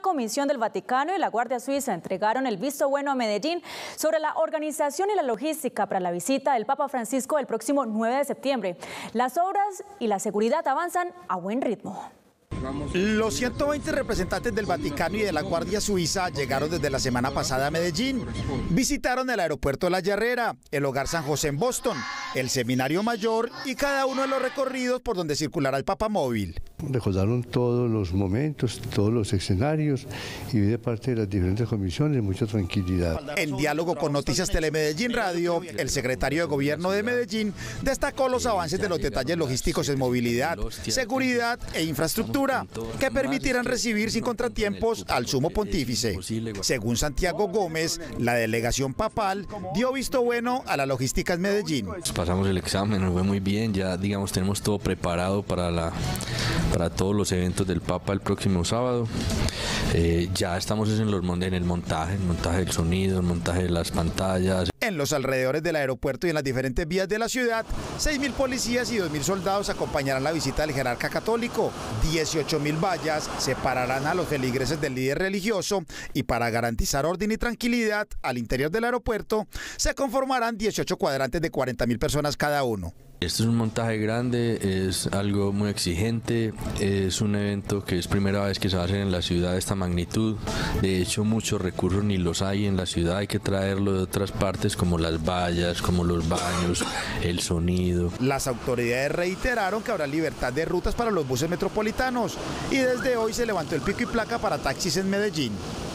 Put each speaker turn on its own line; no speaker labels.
comisión del Vaticano y la Guardia Suiza entregaron el visto bueno a Medellín sobre la organización y la logística para la visita del Papa Francisco el próximo 9 de septiembre. Las obras y la seguridad avanzan a buen ritmo.
Los 120 representantes del Vaticano y de la Guardia Suiza llegaron desde la semana pasada a Medellín. Visitaron el aeropuerto de La Yarrera, el Hogar San José en Boston, el Seminario Mayor y cada uno de los recorridos por donde circulará el Papa móvil.
Recordaron todos los momentos, todos los escenarios y de parte de las diferentes comisiones mucha tranquilidad.
En diálogo con Noticias Telemedellín Radio, el secretario de Gobierno de Medellín destacó los avances de los detalles logísticos en movilidad, seguridad e infraestructura que permitirán recibir sin contratiempos al Sumo Pontífice. Según Santiago Gómez, la delegación papal dio visto bueno a la logística en Medellín.
Pasamos el examen, nos fue muy bien, ya digamos tenemos todo preparado para todos los eventos del Papa el próximo sábado. Ya estamos en el montaje del sonido, el montaje de las pantallas.
En los alrededores del aeropuerto y en las diferentes vías de la ciudad, 6.000 policías y 2.000 soldados acompañarán la visita del jerarca católico. 18.000 vallas separarán a los feligreses del líder religioso y para garantizar orden y tranquilidad al interior del aeropuerto se conformarán 18 cuadrantes de 40.000 personas cada uno.
Este es un montaje grande, es algo muy exigente, es un evento que es primera vez que se va a hacer en la ciudad de esta magnitud. De hecho, muchos recursos ni los hay en la ciudad, hay que traerlo de otras partes como las vallas, como los baños, el sonido.
Las autoridades reiteraron que habrá libertad de rutas para los buses metropolitanos y desde hoy se levantó el pico y placa para taxis en Medellín.